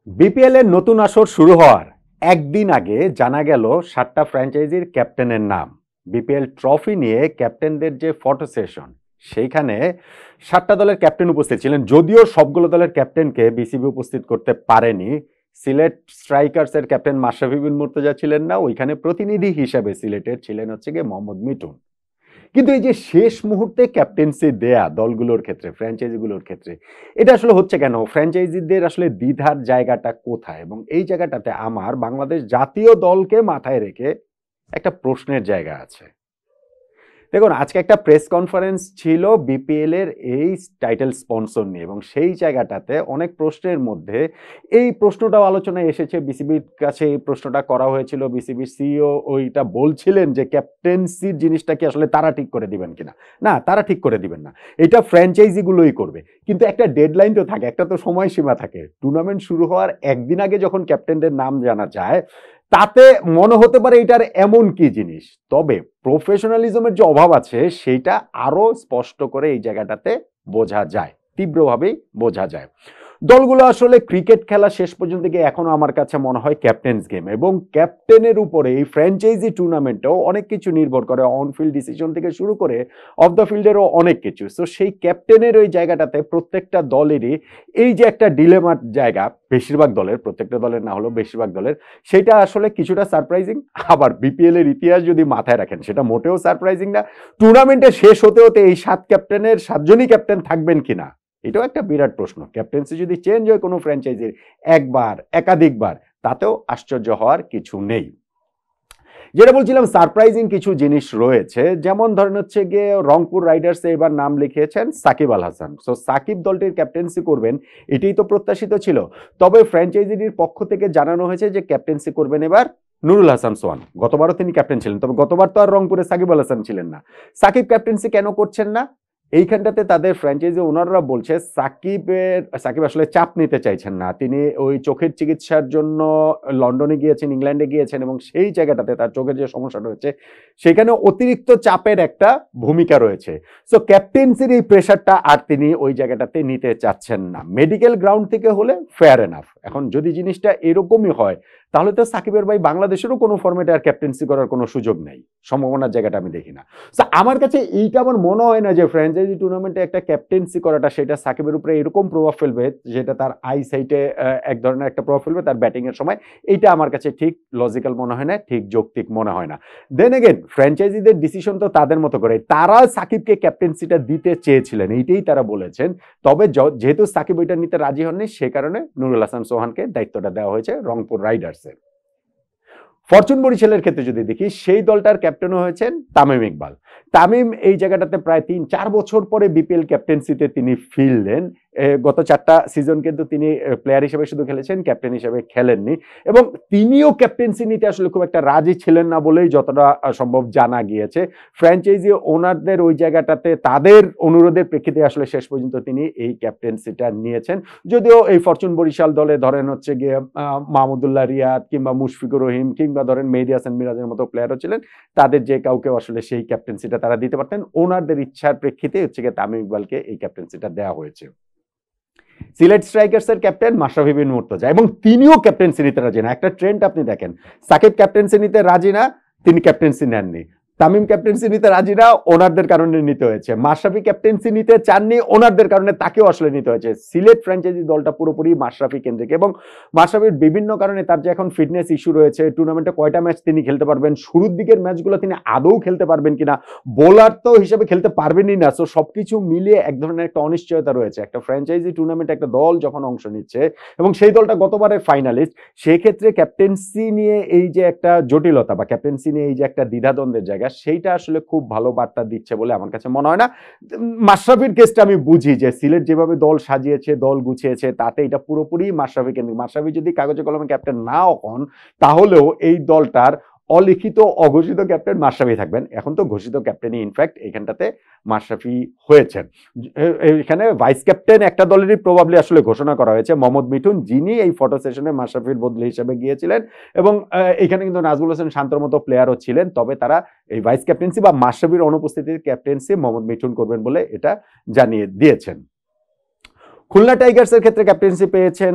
BPL এর নতুন আসর শুরু হওয়ার একদিন আগে জানা গেল 7টা ফ্র্যাঞ্চাইজির ক্যাপ্টেনের নাম। বিপিএল ট্রফি নিয়ে ক্যাপ্টেনদের যে ফটো সেশন, সেইখানে 7টা দলের ক্যাপ্টেন উপস্থিত ছিলেন। যদিও সবগুলো দলের ক্যাপ্টেনকে বিসিবি উপস্থিত করতে পারেনি। সিলেট স্ট্রাইকার্স এর ক্যাপ্টেন মাশরাফি বিন মুর্তজা ছিলেন না, ওইখানে প্রতিনিধি হিসেবে সিলেটের ছিলেন হচ্ছে গিয়ে মোহাম্মদ মিঠুন। কিন্তু এই যে শেষ মুহূর্তে ক্যাপ্টেন্সি দেয়া দলগুলোর ক্ষেত্রে, ফ্র্যাঞ্চাইজিগুলোর ক্ষেত্রে, এটা আসলে হচ্ছে কেন? ফ্র্যাঞ্চাইজিদের আসলে দ্বিধার জায়গাটা কোথায়? এবং এই জায়গাটাতে আমার বাংলাদেশ জাতীয় দলকে মাথায় রেখে একটা প্রশ্নের জায়গা আছে। দেখুন, আজকে একটা প্রেস কনফারেন্স ছিল বিপিএল এর এই টাইটেল স্পন্সর নিয়ে, এবং সেই জায়গাটাতে অনেক প্রশ্নের মধ্যে এই প্রশ্নটাও আলোচনায় এসেছে। বিসিবির কাছে এই প্রশ্নটা করা হয়েছিল। বিসিবির সিইও ওইটা বলছিলেন যে ক্যাপ্টেন্সির জিনিসটা কি আসলে তারা ঠিক করে দিবেন কিনা। না, তারা ঠিক করে দিবেন না, এটা ফ্র্যাঞ্চাইজিগুলোই করবে। কিন্তু একটা ডেডলাইন তো থাকে, একটা তো সময়সীমা থাকে। টুর্নামেন্ট শুরু হওয়ার একদিন আগে যখন ক্যাপ্টেনদের নাম জানা যায়, তাতে মনে হতে পারে এটার এমন কি জিনিস। তবে প্রফেশনালিজমের যে অভাব আছে সেইটা আরো স্পষ্ট করে এই জায়গাটাতে বোঝা যায়, তীব্রভাবেই বোঝা যায়। দলগুলো আসলে ক্রিকেট খেলা শেষ পর্যন্ত গিয়ে এখনো আমার কাছে মনে হয় ক্যাপ্টেন্স গেম, এবং ক্যাপ্টেনের উপরে এই ফ্র্যাঞ্চাইজি টুর্নামেন্টেও অনেক কিছু নির্ভর করে, অনফিল্ড ডিসিশন থেকে শুরু করে অফ দ্য ফিল্ডেরও অনেক কিছু। সো সেই ক্যাপ্টেনের ওই জায়গাটাতে প্রত্যেকটা দলেরই এই যে একটা ডিলেমার জায়গা, বেশিরভাগ দলের, প্রত্যেকটা দলের না হলেও বেশিরভাগ দলের, সেটা আসলে কিছুটা সারপ্রাইজিং। আবার বিপিএল এর ইতিহাস যদি মাথায় রাখেন, সেটা মোটেও সারপ্রাইজিং না। টুর্নামেন্টে শেষ হতে হতে এই 7 ক্যাপ্টেনের 7জনই ক্যাপ্টেন থাকবেন কিনা, এটাও একটা বিরাট প্রশ্ন। ক্যাপ্টেন্সি যদি চেঞ্জ হয় কোনো ফ্র্যাঞ্চাইজির একবার, একাধিকবার, তাতেও আশ্চর্য হওয়ার কিছু নেই। যেটা বলছিলাম, সারপ্রাইজিং কিছু জিনিস রয়েছে। যেমন ধরেন হচ্ছে গিয়ে রংপুর রাইডার্সে এবার নাম লিখিয়েছেন সাকিব আল হাসান। সো সাকিব দলটির ক্যাপ্টেন্সি করবেন, এটাই তো প্রত্যাশিত ছিল। তবে ফ্র্যাঞ্চাইজির পক্ষ থেকে জানানো হয়েছে যে ক্যাপ্টেন্সি করবেন এবার নুরুল হাসান সোহান। গতবারও তিনি ক্যাপ্টেন ছিলেন, তবে গতবার তো আর রংপুরে সাকিব আল হাসান ছিলেন না। সাকিব ক্যাপ্টেন্সি কেন করছেন না? এইখানটাতে তাদের ফ্র্যাঞ্চাইজি ওনাররা বলছে সাকিব আসলে চাপ নিতে চাইছেন না। তিনি ওই চোখের চিকিৎসার জন্য লন্ডনে গিয়েছেন, ইংল্যান্ডে গিয়েছেন, এবং সেই জায়গাটাতে তার চোখের যে সমস্যা রয়েছে সেখানে অতিরিক্ত চাপের একটা ভূমিকা রয়েছে। সো ক্যাপ্টেন্সির এই প্রেশারটা আর তিনি ওই জায়গাটাতে নিতে চাচ্ছেন না। মেডিকেল গ্রাউন্ড থেকে হলে ফেয়ার এনাফ। এখন যদি জিনিসটা এরকমই হয়, তাহলে তো সাকিবের ভাই বাংলাদেশেরও কোনো ফরম্যাটে আর ক্যাপ্টেন্সি করার কোনো সুযোগ নেই, সম্ভাবনার জায়গাটা আমি দেখি না। সো আমার কাছে এইটা আমার মনে হয় না যে ফ্র্যাঞ্চাইজি টুর্নামেন্টে একটা ক্যাপ্টেন্সি করাটা সেটা সাকিবের উপরে এরকম প্রভাব ফেলবে, যেটা তার আই সাইটে এক ধরনের একটা প্রভাব ফেলবে তার ব্যাটিং এর সময়। এইটা আমার কাছে ঠিক লজিক্যাল মনে হয় না, ঠিক যৌক্তিক মনে হয় না। দেন এগেন, ফ্র্যাঞ্চাইজিদের ডিসিশন তো তাদের মতো করে, তারা সাকিবকে ক্যাপ্টেন্সিটা দিতে চেয়েছিলেন, এইটাই তারা বলেছেন। তবে যেহেতু সাকিব ওইটা নিতে রাজি হননি, সে কারণে নুরুল হাসান সোহানকে দায়িত্বটা দেওয়া হয়েছে রংপুর রাইডার্সের। ফরচুন বরিশালের ক্ষেত্রে যদি দেখি, সেই দলটার ক্যাপ্টেনও হয়েছেন তামিম ইকবাল। তামিম এই জায়গাটাতে প্রায় 3-4 বছর পরে বিপিএল ক্যাপ্টেন্সিতে তিনি ফিরলেন। গত 4টা সিজন কিন্তু তিনি প্লেয়ার হিসেবে শুধু খেলেছেন, ক্যাপ্টেন হিসেবে খেলেননি, এবং তিনিও ক্যাপ্টেন্সি নিতে আসলে খুব একটা রাজি ছিলেন না বলেই যতটা সম্ভব জানা গিয়েছে। ফ্র্যাঞ্চাইজি ওনারদের ওই জায়গাটাতে তাদের অনুরোধের প্রেক্ষিতে আসলে শেষ পর্যন্ত তিনি এই ক্যাপ্টেন্সিটা নিয়েছেন। যদিও এই ফরচুন বরিশাল দলে ধরেন হচ্ছে গিয়ে মাহমুদুল্লাহ রিয়াদ কিংবা মুশফিকুর রহিম কিংবা ধরেন মেহেদী হাসান মিরাজের মতো প্লেয়ারও ছিলেন, তাদের যে কাউকে আসলে সেই ক্যাপ্টেন্সিটা তারা দিতে পারতেন। ওনারদের ইচ্ছার প্রেক্ষিতে হচ্ছে গিয়ে তামিম ইকবালকে এই ক্যাপ্টেন্সিটা দেওয়া হয়েছে। সিলেট স্ট্রাইকার্সের ক্যাপ্টেন মাশরাফি বিন মুর্তজা, এবং তিনিও ক্যাপ্টেন্সি নিতে রাজি না। একটা ট্রেন্ড আপনি দেখেন, সাকিব ক্যাপ্টেন্সি নিতে রাজি না, তিনি ক্যাপ্টেন্সি নেননি। তামিম ক্যাপ্টেন্সি নিতে রাজি না, ওনারদের কারণে নিতে হয়েছে। মাশরাফি ক্যাপ্টেন্সি নিতে চাননি, ওনারদের কারণে তাকেও আসলে নিতে হয়েছে। সিলেট ফ্র্যাঞ্চাইজি দলটা পুরোপুরি মাশরাফি কেন্দ্রিক, এবং মাশরাফির বিভিন্ন কারণে তার যে এখন ফিটনেস ইস্যু রয়েছে, টুর্নামেন্টে কয়টা ম্যাচ তিনি খেলতে পারবেন, শুরুর দিকের ম্যাচগুলো তিনি আদৌ খেলতে পারবেন কিনা, বোলার তো হিসেবে খেলতে পারবেনই না। সো সবকিছু মিলিয়ে এক ধরনের একটা অনিশ্চয়তা রয়েছে। একটা ফ্র্যাঞ্চাইজি টুর্নামেন্টে একটা দল যখন অংশ নিচ্ছে, এবং সেই দলটা গতবারের ফাইনালিস্ট, সেক্ষেত্রে ক্যাপ্টেন্সি নিয়ে এই যে একটা জটিলতা বা ক্যাপ্টেন্সি নিয়ে এই যে একটা দ্বিধাদ্বন্দ্বের জায়গা, সেইটা আসলে খুব ভালো বার্তা দিচ্ছে বলে আমার কাছে মনে হয় না। মাশরাফির কেসটা আমি বুঝি যে সিলেট যেভাবে দল সাজিয়েছে, দল গুছিয়েছে, তাতে এটা পুরোপুরি মাশরাফি কেন্দ্রিক। মাশরাফি যদি কাগজে কলমে ক্যাপ্টেন নাও হন, তাহলেও এই দলটার অলিখিত অঘোষিত ক্যাপ্টেন মাশরাফি থাকবেন। এখন তো ঘোষিত ক্যাপ্টেনই ইনফ্যাক্ট এখানটাতে মাশরাফি হয়েছেন। এখানে ভাইস ক্যাপ্টেন একটা দলেরই প্রবাবলি আসলে ঘোষণা করা হয়েছে, মোহাম্মদ মিঠুন, যিনি এই ফটো সেশনে মাশরাফির বদলি হিসেবে গিয়েছিলেন, এবং এখানে কিন্তু নাজমুল হোসেন শান্তর মতো প্লেয়ারও ছিলেন। তবে তারা এই ভাইস ক্যাপ্টেন্সি বা মাশরাফির অনুপস্থিতির ক্যাপ্টেন্সি মোহাম্মদ মিঠুন করবেন বলে এটা জানিয়ে দিয়েছেন। খুলনা টাইগার্সের ক্ষেত্রে ক্যাপ্টেন্সি পেয়েছেন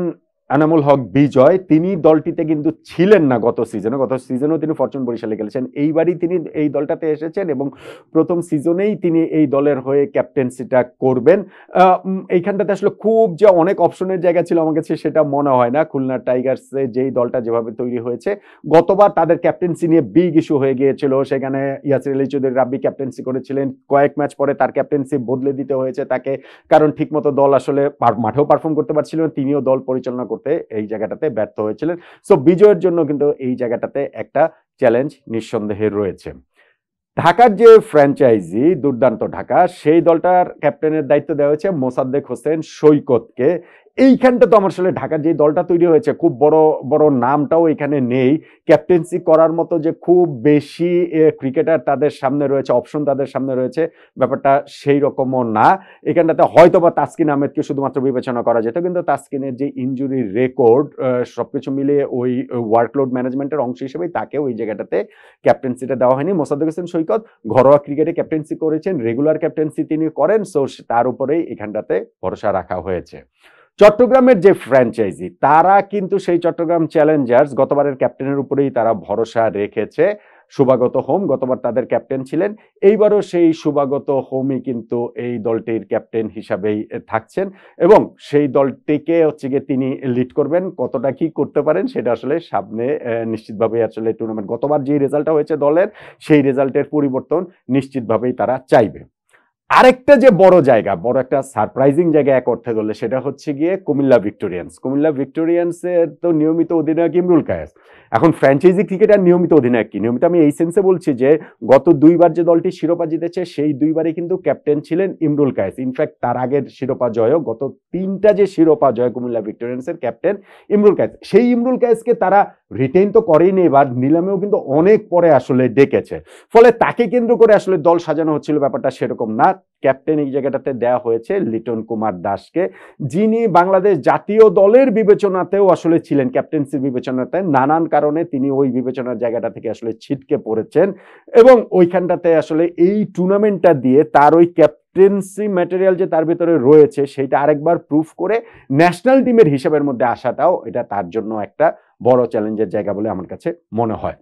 এনামুল হক বিজয়, তিনি দলটিতে কিন্তু ছিলেন না গত সিজনেও তিনি ফরচুন বরিশালে খেলেছেন। এইবারই তিনি এই দলটাতে এসেছেন এবং প্রথম সিজনেই তিনি এই দলের হয়ে ক্যাপ্টেন্সিটা করবেন। এইখানটাতে আসলে খুব যে অনেক অপশনের জায়গা ছিল আমার কাছে সেটা মনে হয় না। খুলনা টাইগার্সে যেই দলটা যেভাবে তৈরি হয়েছে, গতবার তাদের ক্যাপ্টেন্সি নিয়ে বিগ ইস্যু হয়ে গিয়েছিল। সেখানে ইয়াসির আলী চৌধুরী রাব্বি ক্যাপ্টেন্সি করেছিলেন, কয়েক ম্যাচ পরে তার ক্যাপ্টেন্সি বদলে দিতে হয়েছে তাকে, কারণ ঠিকমতো দল আসলে মাঠেও পারফর্ম করতে পারছিল না, তিনিও দল পরিচালনা করতে এই জায়গাটাতে ব্যর্থ হয়েছিলেন। সো বিজয়ের জন্য কিন্তু এই জায়গাটাতে একটা চ্যালেঞ্জ নিঃসন্দেহে রয়েছে। ঢাকার যে ফ্র্যাঞ্চাইজি দুর্দান্ত ঢাকা, সেই দলটার ক্যাপ্টেনের দায়িত্ব দেওয়া হয়েছে মোসাদ্দেক হোসেন সৈকতকে। এইখানটা তো আমার আসলে ঢাকার যে দলটা তৈরি হয়েছে, খুব বড় বড় নামটাও এখানে নেই, ক্যাপ্টেন্সি করার মতো যে খুব বেশি ক্রিকেটার তাদের সামনে রয়েছে, অপশন তাদের সামনে রয়েছে, ব্যাপারটা সেই রকমও না। এখানটাতে হয়তো বা তাসকিন আহমেদকে শুধুমাত্র বিবেচনা করা যেত, কিন্তু তাসকিনের যে ইনজুরি রেকর্ড সবকিছু মিলিয়ে ওই ওয়ার্কলোড ম্যানেজমেন্টের অংশ হিসেবেই তাকে ওই জায়গাটাতে ক্যাপ্টেন্সিটা দেওয়া হয়নি। মোসাদ্দেক হোসেন সৈকত ঘরোয়া ক্রিকেটে ক্যাপ্টেন্সি করেছেন, রেগুলার ক্যাপ্টেন্সি তিনি করেন, সো তার উপরেই এখানটাতে ভরসা রাখা হয়েছে। চট্টগ্রামের যে ফ্র্যাঞ্চাইজি, তারা কিন্তু সেই চট্টগ্রাম চ্যালেঞ্জার্স গতবারের ক্যাপ্টেনের উপরেই তারা ভরসা রেখেছে। শুভাগত হোম গতবার তাদের ক্যাপ্টেন ছিলেন, এইবারও সেই শুভাগত হোমই কিন্তু এই দলটির ক্যাপ্টেন হিসাবেই থাকছেন এবং সেই দলটিকে হচ্ছে গিয়ে তিনি লিড করবেন। কতটা কি করতে পারেন সেটা আসলে সামনে নিশ্চিতভাবে আসলে টুর্নামেন্ট, গতবার যে রেজাল্টটা হয়েছে দলের, সেই রেজাল্টের পরিবর্তন নিশ্চিতভাবেই তারা চাইবে। আরেকটা যে বড় জায়গা, বড় একটা সারপ্রাইজিং জায়গা এক অর্থে ধরলে, সেটা হচ্ছে গিয়ে কুমিল্লা ভিক্টোরিয়ান্সের তো নিয়মিত অধিনায়ক ইমরুল কায়েস। এখন ফ্র্যাঞ্চাইজি ক্রিকেটার নিয়মিত অধিনায়ক কি? নিয়মিত আমি এই সেন্সে বলছি যে গত দুইবার যে দলটি শিরোপা জিতেছে সেই দুইবারই কিন্তু ক্যাপ্টেন ছিলেন ইমরুল কায়েস। ইনফ্যাক্ট তার আগের শিরোপা জয়ও, গত 3টা যে শিরোপা জয় কুমিল্লা ভিক্টোরিয়ান্সের ক্যাপ্টেন ইমরুল কায়েস। সেই ইমরুল কায়েসকে তারা রিটেইন তো করেনি, এবার নিলামেও কিন্তু অনেক পরে আসলে ডেকেছে, ফলে তাকে কেন্দ্র করে আসলে দল সাজানো হচ্ছিল, ব্যাপারটা সেরকম না। ক্যাপ্টেন এই জায়গাটাতে দেওয়া হয়েছে লিটন কুমার দাসকে, যিনি বাংলাদেশ জাতীয় দলের বিবেচনাতেও আসলে ছিলেন, ক্যাপ্টেন্সির বিবেচনাতে নানান কারণে তিনি ওই বিবেচনার জায়গাটা থেকে আসলে ছিটকে পড়েছেন এবং ওইখানটাতে আসলে এই টুর্নামেন্টটা দিয়ে তার ওই ক্যাপ্টেন্সি ম্যাটেরিয়াল যে তার ভিতরে রয়েছে সেটা আরেকবার প্রুফ করে ন্যাশনাল টিমের হিসাবের মধ্যে আসাটাও এটা তার জন্য একটা বড় চ্যালেঞ্জের জায়গা বলে আমার কাছে মনে হয়।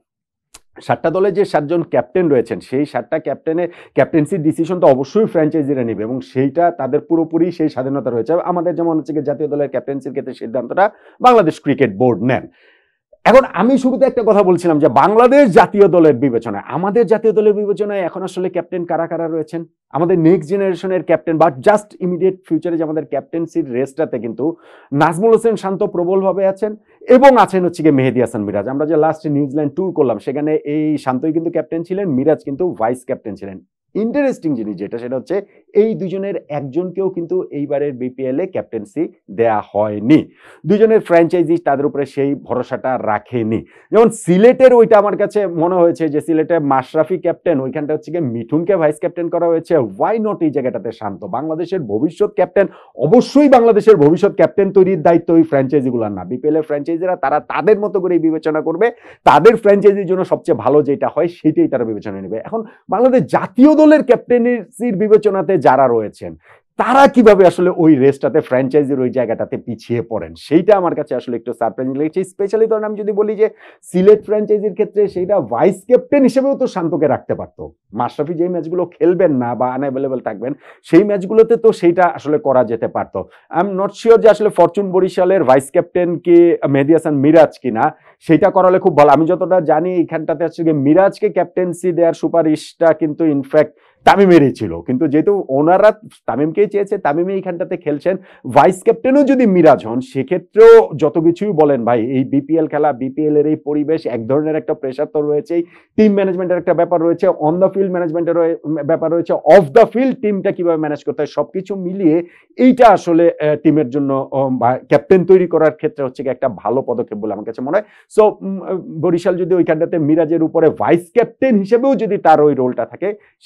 7টা দলে যে 7জন ক্যাপ্টেন রয়েছেন, সেই 7টা ক্যাপ্টেনের ক্যাপ্টেন্সির ডিসিশন তো অবশ্যই ফ্র্যাঞ্চাইজিরা নেবে এবং সেইটা তাদের পুরোপুরি সেই স্বাধীনতা রয়েছে। আমাদের যেমন হচ্ছে জাতীয় দলের ক্যাপ্টেন্সির ক্ষেত্রে সিদ্ধান্তটা বাংলাদেশ ক্রিকেট বোর্ড নেন। এখন আমি শুরুতে একটা কথা বলছিলাম যে বাংলাদেশ জাতীয় দলের বিবেচনায়, আমাদের জাতীয় দলের বিবেচনায় এখন আসলে ক্যাপ্টেন কারা কারা রয়েছেন, আমাদের নেক্সট জেনারেশনের ক্যাপ্টেন বা জাস্ট ইমিডিয়েট ফিউচারে যে আমাদের ক্যাপ্টেন্সির রেসটাতে কিন্তু নাজমুল হোসেন শান্ত প্রবলভাবে আছেন এবং আছেন হচ্ছে গিয়ে মেহেদী হাসান মিরাজ। আমরা যে লাস্ট নিউজিল্যান্ড ট্যুর করলাম সেখানে এই শান্তই কিন্তু ক্যাপ্টেন ছিলেন, মিরাজ কিন্তু ভাইস ক্যাপ্টেন ছিলেন। ইন্টারেস্টিং জিনিস যেটা, সেটা হচ্ছে এই দুজনের একজনকেও কিন্তু এইবারের বিপিএল এ ক্যাপ্টেন্সি দেয়া হয়নি। দুজনের ফ্র্যাঞ্চাইজি তাদের উপরে সেই ভরসাটা রাখেনি। যেমন সিলেটের ওইটা আমার কাছে মনে হয়েছে যে সিলেটের মাশরাফি ক্যাপ্টেন, ওইখানটা হচ্ছে গিয়ে মিঠুনকে ভাইস ক্যাপ্টেন করা হয়েছে। ওয়াই নট এই জায়গাটাতে শান্ত? বাংলাদেশের ভবিষ্যৎ ক্যাপ্টেন, অবশ্যই বাংলাদেশের ভবিষ্যৎ ক্যাপ্টেন তৈরির দায়িত্ব ওই ফ্র্যাঞ্চাইজিগুলোর না, বিপিএল এর ফ্র্যাঞ্চাইজিরা তারা তাদের মতো করে বিবেচনা করবে, তাদের ফ্র্যাঞ্চাইজির জন্য সবচেয়ে ভালো যেটা হয় সেটাই তারা বিবেচনা নেবে। এখন বাংলাদেশ জাতীয় দলের ক্যাপ্টেন্সির বিবেচনাতে যারা রয়েছেন তারা কিভাবে আসলে ওই রেসটাতে ফ্র্যাঞ্চাইজির ওই জায়গাটাতে পিছিয়ে পড়েন, সেইটা আমার কাছে আসলে একটু সারপ্রাইজিং লেগেছে। স্পেশালি ধরেন আমি যদি বলি যে সিলেট ফ্র্যাঞ্চাইজির ক্ষেত্রে সেইটা ভাইস ক্যাপ্টেন হিসেবেও তো শান্তকে রাখতে পারতো। মাশরাফি যেই ম্যাচগুলো খেলবেন না বা আনঅ্যাভেলেবল থাকবেন সেই ম্যাচগুলোতে তো সেইটা আসলে করা যেতে পারতো। আই এম নট শিওর যে আসলে ফরচুন বরিশালের ভাইস ক্যাপ্টেন কি মেহেদী হাসান মিরাজ কিনা, সেটা করালে খুব ভালো। আমি যতটা জানি এইখানটাতে হচ্ছে মিরাজকে ক্যাপ্টেন্সি দেওয়ার সুপারিশটা কিন্তু ইনফ্যাক্ট তামিমেরই ছিল, কিন্তু যেহেতু ওনারা তামিমকেই চেয়েছে, তামিমে এইখানটাতে খেলছেন, ভাইস ক্যাপ্টেনও যদি মিরাজ হন সেক্ষেত্রেও যত কিছুই বলেন ভাই, এই বিপিএল খেলা, বিপিএল এর এই পরিবেশ, এক ধরনের একটা প্রেশার তো রয়েছেই, টিম ম্যানেজমেন্টের একটা ব্যাপার রয়েছে, অন দ্য ফিল্ড ম্যানেজমেন্টের ব্যাপার রয়েছে, অফ দ্য ফিল্ড টিমটা কিভাবে ম্যানেজ করতে হয়, সবকিছু মিলিয়ে এইটা আসলে টিমের জন্য ক্যাপ্টেন তৈরি করার ক্ষেত্রে হচ্ছে একটা ভালো পদক্ষেপ বলে আমার কাছে মনে হয়। সো বরিশাল যদি ওইখানটাতে মিরাজের উপরে ভাইস ক্যাপ্টেন হিসেবেও যদি তার ওই রোলটা থাকে, সেটাও আমার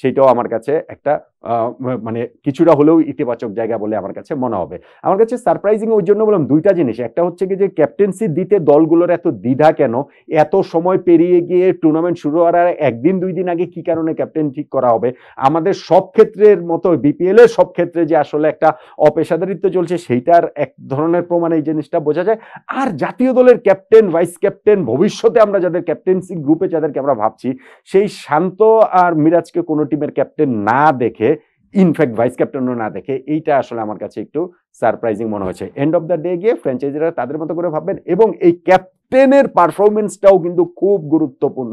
কাছে একটা মানে কিছুটা হলেও ইতিবাচক জায়গা বলে আমার কাছে মনে হবে। আমার কাছে সারপ্রাইজিং ওই জন্য বললাম দুইটা জিনিস, একটা হচ্ছে কি যে ক্যাপ্টেন্সি দিতে দলগুলোর এত দ্বিধা কেন, এত সময় পেরিয়ে গিয়ে টুর্নামেন্ট শুরু হওয়ার একদিন দুই দিন আগে কি কারণে ক্যাপ্টেন ঠিক করা হবে। আমাদের সব ক্ষেত্রের মতো বিপিএল এর সব ক্ষেত্রে যে আসলে একটা অপেশাদারিত্ব চলছে সেইটার এক ধরনের প্রমাণ এই জিনিসটা বোঝা যায়। আর জাতীয় দলের ক্যাপ্টেন, ভাইস ক্যাপ্টেন, ভবিষ্যতে আমরা যাদের ক্যাপ্টেন্সি গ্রুপে যাদেরকে আমরা ভাবছি, সেই শান্ত আর মিরাজকে কোনো টিমের ক্যাপ্টেন না দেখে, ইনফ্যাক্ট ভাইস ক্যাপ্টেনও না দেখে, এইটা আসলে আমার কাছে একটু সারপ্রাইজিং মনে হয়েছে। এন্ড অফ দ্য ডে গিয়ে ফ্র্যাঞ্চাইজিরা তাদের মতো করে ভাববেন, এবং এই ক্যাপ্টেনের পারফরমেন্সটাও কিন্তু খুব গুরুত্বপূর্ণ,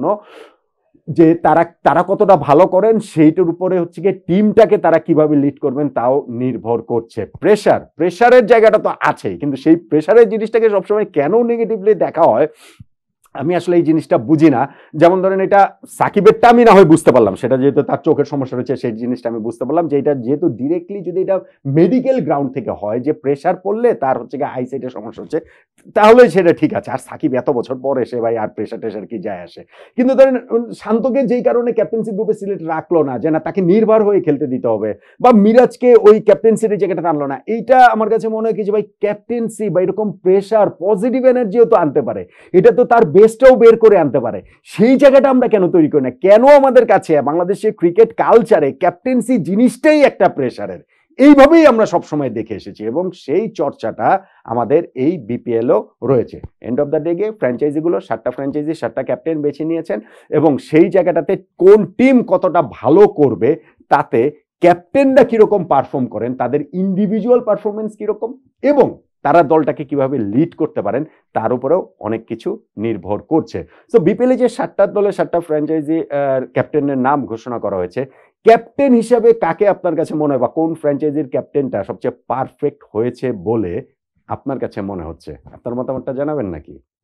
যে তারা তারা কতটা ভালো করেন সেইটার উপরে হচ্ছে গিয়ে টিমটাকে তারা কিভাবে লিড করবেন তাও নির্ভর করছে। প্রেশারের জায়গাটা তো আছেই, কিন্তু সেই প্রেশারের জিনিসটাকে সবসময় কেন নেগেটিভলি দেখা হয় আমি আসলে এই জিনিসটা বুঝি না। যেমন ধরেন এটা সাকিবেরটা আমি না হয় বুঝতে পারলাম, সেটা যেহেতু তার চোখের সমস্যা রয়েছে সেই জিনিসটা আমি বুঝতে পারলাম, যে এটা যেহেতু ডিরেক্টলি যদি এটা মেডিকেল গ্রাউন্ড থেকে হয়, যে প্রেশার পড়লে তার হচ্ছে গিয়ে আইসাইটের সমস্যা হচ্ছে, তাহলে সেটা ঠিক আছে। আর সাকিব এত বছর পর এসে ভাই আর প্রেশার টেশার কি যায় আসে। কিন্তু ধরেন শান্তকে যেই কারণে ক্যাপ্টেন্সি গ্রুপে সিলেক্ট রাখলো না, যে না তাকে নির্ভর হয়ে খেলতে দিতে হবে, বা মিরাজকে ওই ক্যাপ্টেন্সির জায়গাটা আনলো না, এইটা আমার কাছে মনে হয় কি যে ভাই ক্যাপ্টেন্সি বা এরকম প্রেশার পজিটিভ এনার্জিও তো আনতে পারে, এটা তো তার বেস্টটাও বের করে আনতে পারে। সেই জায়গাটা আমরা কেন তৈরি করি না? কেন আমাদের কাছে বাংলাদেশের ক্রিকেট কালচারে ক্যাপ্টেন্সি জিনিসটাই একটা প্রেশারের, এইভাবেই আমরা সবসময় দেখে এসেছি, এবং সেই চর্চাটা আমাদের এই বিপিএলও রয়েছে। এন্ড অফ দ্য ডে গিয়ে ফ্র্যাঞ্চাইজিগুলো 7টা ফ্র্যাঞ্চাইজি 7টা ক্যাপ্টেন বেছে নিয়েছেন, এবং সেই জায়গাটাতে কোন টিম কতটা ভালো করবে তাতে ক্যাপ্টেনরা কিরকম পারফর্ম করেন, তাদের ইন্ডিভিজুয়াল পারফরমেন্স কিরকম, এবং তারা দলটাকে কিভাবে লিড করতে পারেন তার উপরেও অনেক কিছু নির্ভর করছে। সো বিপিএলে যে 7টা দলে 7টা ফ্র্যাঞ্চাইজি ক্যাপ্টেনের নাম ঘোষণা করা হয়েছে, ক্যাপ্টেন হিসাবে কাকে আপনার কাছে মনে হয়, বা কোন ফ্র্যাঞ্চাইজির ক্যাপ্টেনটা সবচেয়ে পারফেক্ট হয়েছে বলে আপনার কাছে মনে হচ্ছে? আপনার মতামতটা জানাবেন নাকি?